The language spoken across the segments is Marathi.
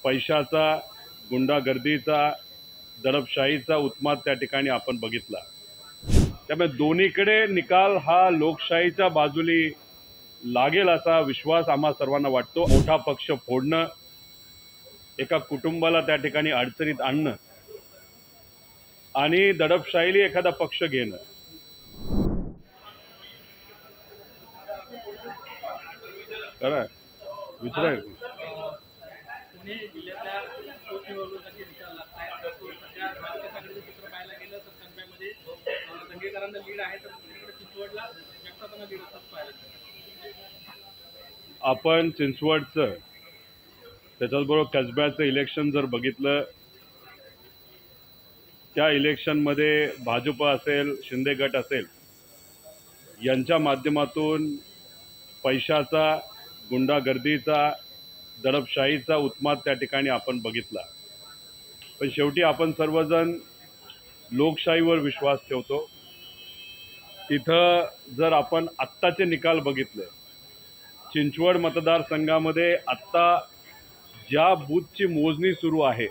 पैशाचा, गुंडागर्दीचा, दडपशाहीचा उत्माद त्या ठिकाणी आपण बघितला। त्यामुळे दोन्हीकडे निकाल हा लोकशाहीच्या बाजूली लागेल असा विश्वास आम्हा सर्वांना वाटतो। मोठा पक्ष फोडणं, एका कुटुंबाला त्या ठिकाणी अडचणीत आणणं आणि दडपशाहीली एखादा पक्ष घेणं खरं विचार पुणे जिल्ह्यातल्या पोटनिवडणुकीचे निकाल लागतात तर सध्या महाविकास आघाडीचं चित्र पाहायला गेलं तर कणबॅमध्ये दंगेकरांना लीड आहे तर दुसरीकडे चिंचवडला जगतापांना लीड असंच पाहायला मिळतं। आपण चिंचवडचं त्याच्याबरोबर कसब्याचं इलेक्शन जर बघितलं, त्या इलेक्शनमध्ये भाजप असेल, शिंदे गट असेल यांच्या माध्यमातून पैशाचा, गुंडागर्दीचा, दडपशाहीचा उत्माद त्या ठिकाणी आपण बघितला। पण शेवटी आपण सर्वजण लोकशाहीवर विश्वास ठेवतो। तिथं जर आपण आत्ताचे निकाल बघितले, चिंचवड मतदारसंघामध्ये आत्ता ज्या बूथची मोजणी सुरू आहे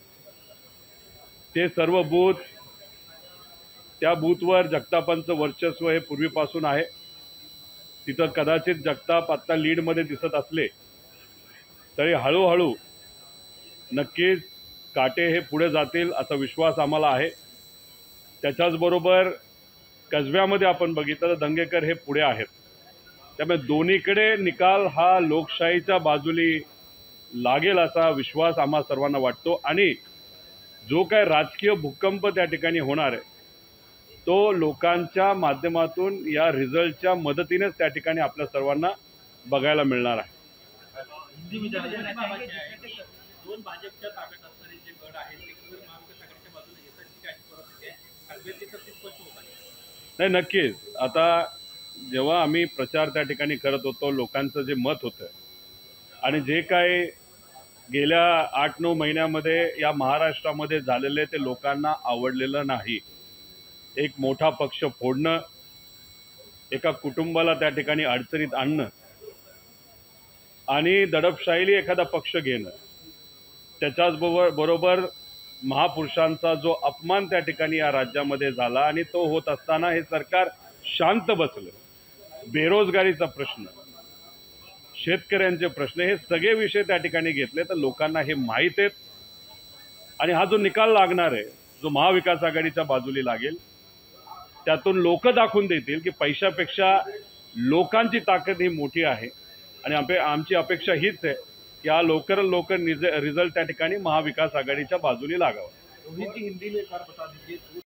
ते सर्व बूथ, त्या बूथवर जगतापांचं वर्चस्व हे पूर्वीपासून आहे। तिथं कदाचित जगताप आत्ता लीडमध्ये दिसत असले तरी हळूहळू नक्कीच काटे हे पुढे जातील असा विश्वास आम्हाला आहे। त्याच्याचबरोबर कसब्यामध्ये आपण बघितलं तर दंगेकर हे पुढे आहेत। त्यामुळे दोन्हीकडे निकाल हा लोकशाहीच्या बाजूली लागेल असा विश्वास आम्हा सर्वांना वाटतो आणि जो काय राजकीय भूकंप त्या ठिकाणी होणार आहे तो लोकांच्या माध्यमातून या रिझल्टच्या मदतीनेच त्या ठिकाणी आपल्या सर्वांना बघायला मिळणार आहे। दोन भाजपच्या ताब्यात असणारे जे गड आहेत ते महाविकास आघाडीच्या बाजूने येतात काय परत येते तर ते स्पष्ट होत आहे। नाही, नक्कीच आता जेव्हा आम्ही प्रचार त्या ठिकाणी करत होतो, लोकांचं जे मत होतं आणि जे काय गेल्या 8-9 महिन्यामध्ये या महाराष्ट्रामध्ये झालेले ते लोकांना आवडलेलं नाही। एक मोठा पक्ष फोडणं, एका कुटुंबाला त्या ठिकाणी अडचणीत आणणं आणि दडपशाहीली एखादा पक्ष घेणं, त्याच्याच बरोबर महापुरुषांचा जो अपमान त्या ठिकाणी या राज्यामध्ये झाला आणि तो होत असताना हे सरकार शांत बसलं। बेरोजगारीचा प्रश्न, शेतकऱ्यांचे प्रश्न, हे सगळे विषय त्या ठिकाणी घेतले तर लोकांना हे माहीत आहेत आणि हा जो निकाल लागणार आहे जो महाविकास आघाडीच्या बाजूली लागेल त्यातून लोक दाखवून देतील की पैशापेक्षा लोकांची ताकद ही मोठी आहे आणि आमची अपेक्षा हीच आहे की हा लवकर लवकर रिझल्ट त्या ठिकाणी महाविकास आघाडीच्या बाजूनी लागावा। रोहित जी हिंदी में कार बता दीजिए